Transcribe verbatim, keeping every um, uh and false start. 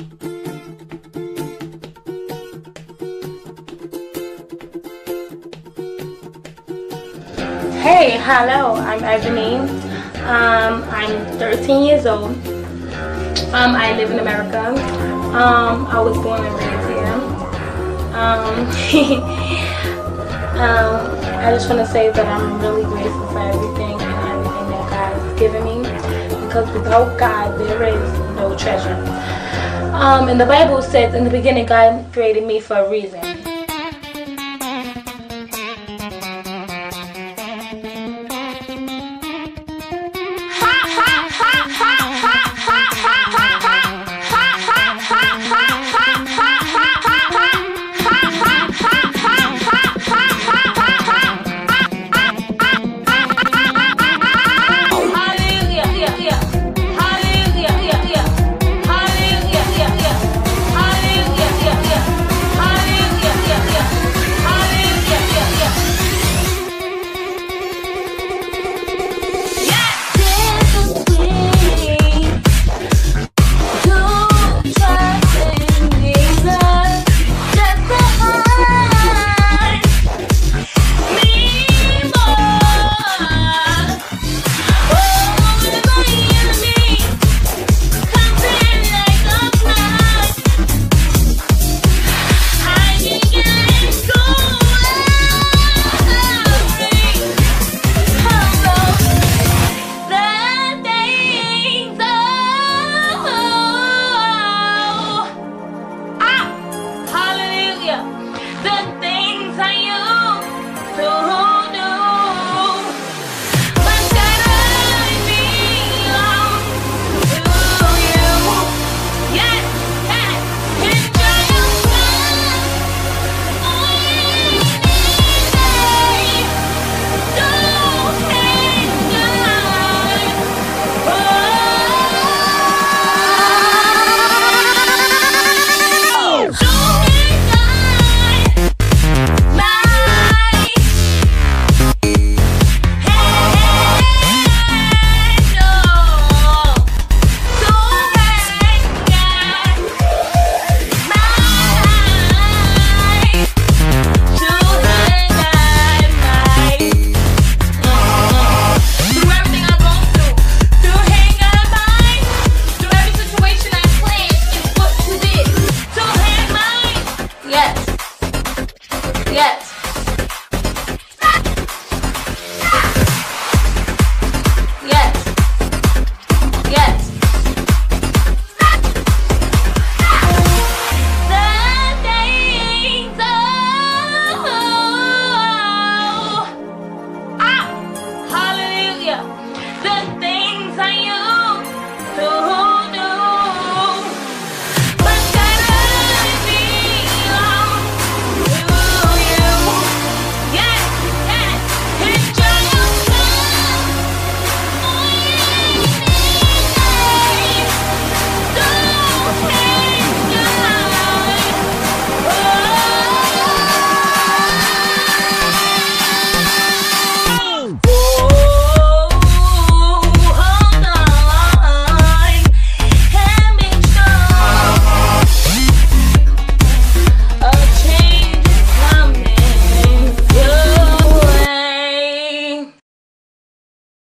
Hey, hello, I'm Ebony. Um, I'm thirteen years old. Um, I live in America. Um, I was born and raised here. Um, um, I just want to say that I'm really grateful for everything and everything that God has given me, because without God there is no treasure. Um, and the Bible says in the beginning God created me for a reason.